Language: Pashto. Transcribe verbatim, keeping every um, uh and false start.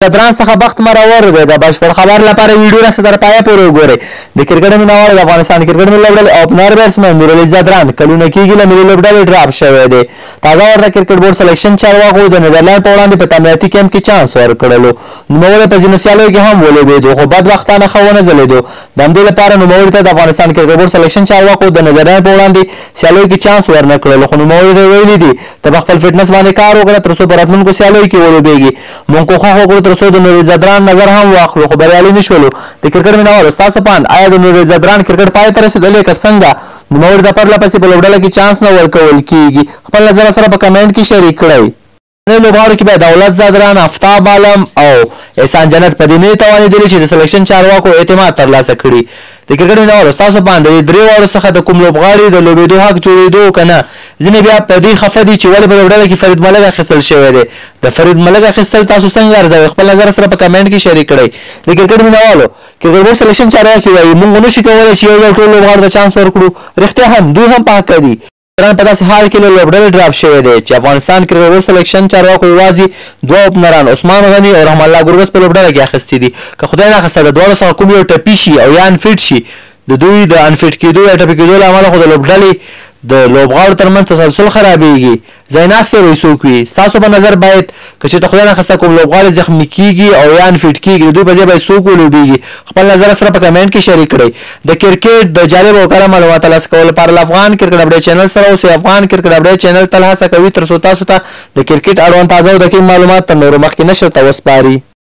ځدران څخه بخت مرور دی. د بشپړ خبر لپاره ویډیو راسه تر پایه پورې وګورئ. د کرکټ مینوال د افغانستان کرکټ ملي لوبډلې اوپنر بیټسمن نورعلي ځدران کلونه کېږي له ملي لوبډلې ډراپ شوی دی. تازه ورته کرکټ بورډ سلیکشن چارواکو د نیدرلند په وړاندې په تعمیراتي کیمپ کې چانس ورکړلو. نوموړی په ځینو سیالیو کې هم ولوبېدو خو بدبختانه ښه ونه ځلېدو. د همدې لپاره نوموړي ته د افغانستان کرکټ بورډ سلیکشن چارواکو د نیدرلند په وړاندې سیالیو کې چانس ورنه کړلو خو نوموړي ته ویلي دي ته په خپل فټنس باندې کار وکړه تر څو په راتلونکو سیالیو کې ولوبېږي. موږ کوښښ وکړو تر څو د نورعلي ځدران نظر هم واخلو خو بریالي نه شولو. د کرکټ مینوالو ستاسو پاند آیا د نورعلي ځدران کرکټ پای ته رسېدلی که څنګه؟ نوموړي ته پرله پسې په لوبډله کې چانس نه ورکول کېږي. خپل نظر سره په کمنټ کې شریک کړئ. لوبغاړو کې به دولت ځدران، آفتاب عالم او احسان جنت په دې نه توانېدلي چې د سلیکشن چارواکو اعتماد ترلاسه کړي. د کرکټ مینوالو ستاسو باندې د درې واړو څخه د کوم لوبغاړي د لوبېدو حق جوړېدو که نه؟ ځینې بیا په دې خفه دي چې ولې په لوبډله کې فرید ملک اخیستل شوی دی. د فرید ملک اخیستل تاسو څنګه ارزوئ؟ خپل نظر سره په کمنټ کې شریک کړئ. د کرکټ مینوالو کرکټ بورډ سلیکشن چارواکي وایي موږ نشو کولی چې یو ډول ټول لوبغاړو ته چانس ورکړو. رښتیا هم دوی هم په حقه دي. ځدران په داسې حال کې له لوبډلې ډراپ شوی دی چې افغانستان کرکټ بورډ سلیکشن چارواکو یوازې دوه اوپنران عثمان غني او رحم الله ګربز په لوبډله کې اخیستي دي. که خدای ناخواسته د دواړو څخه کوم یو ټپي شي او یا انفټ شي د دوی د انفټ کېدو یا ټپي کېدو له امله خو د لوبډلې د لوبغاړو ترمنځ تسلسل خرابېږي. ځای ناستې وایي څوک وي. ستاسو په نظر باید که چېرته خدای ناخواسته کوم لوبغاړی زخمي کېږي او یا انفټ کېږي د دوی په ځای باید څوک ولوبېږي؟ خپل نظر سره په کمنټ کې شریک کړئ. د کرکټ د جالب او کره معلومات ترلاسه کولو لپاره له افغان کرکټ اپډیټ چینل سره اوسئ. افغان کرکټ اپډیټ چینل تل هڅه کوي تر څو تاسو ته د کرکټ اړوند تازه او دقیق معلومات تر نورو مخکې نشر ته وسپاري.